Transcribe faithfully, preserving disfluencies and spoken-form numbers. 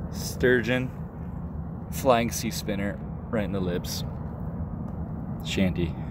Sturgeon, flying sea spinner, right in the lips. Shanty.